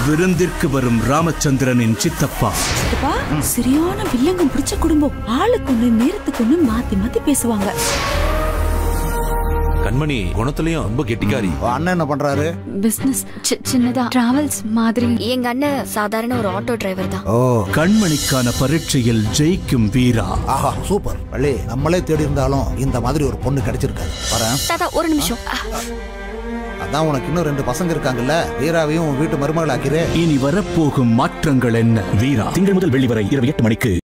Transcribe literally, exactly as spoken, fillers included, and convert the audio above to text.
விருந்திற்கு வரும் ராமச்சந்திரனின் சித்தப்பா. சித்தப்பா சரியான வில்லங்கம் பிடிச்ச குடும்பம். ஆளுக்கு ஒண்ணு நேரத்துக்கு ஒண்ணு மாத்தி மாத்தி பேசுவாங்க. கண்மணி குணத்திலயும் ரொம்ப கெட்டிக்காரி. அண்ணன் என்ன பண்றாரு? பிசினஸ் சின்னதா டிராவல்ஸ் மாதிரி. எங்க அண்ணன் சாதாரண ஒரு ஆட்டோ டிரைவர் தான். ஓ, கண்மணிக்கான பரீட்சையில் ஜெயிக்கும் வீரா. ஆஹா சூப்பர். வள்ளி, நம்மளே தேடி இருந்தாலும் இந்த மாதிரி ஒரு பொண்ணு கிடைச்சிருக்காது. வரேன். தாத்தா ஒரு நிமிஷம். அதான் உனக்கு இன்னும் ரெண்டு பசங்க இருக்காங்கல்ல, வீராவையும் வீட்டு மருமகள் ஆக்கிறே. இனி வரப்போகும் மாற்றங்கள் என்ன? வீரா திங்கள் முதல் வெள்ளி வரை இரவு எட்டு மணிக்கு.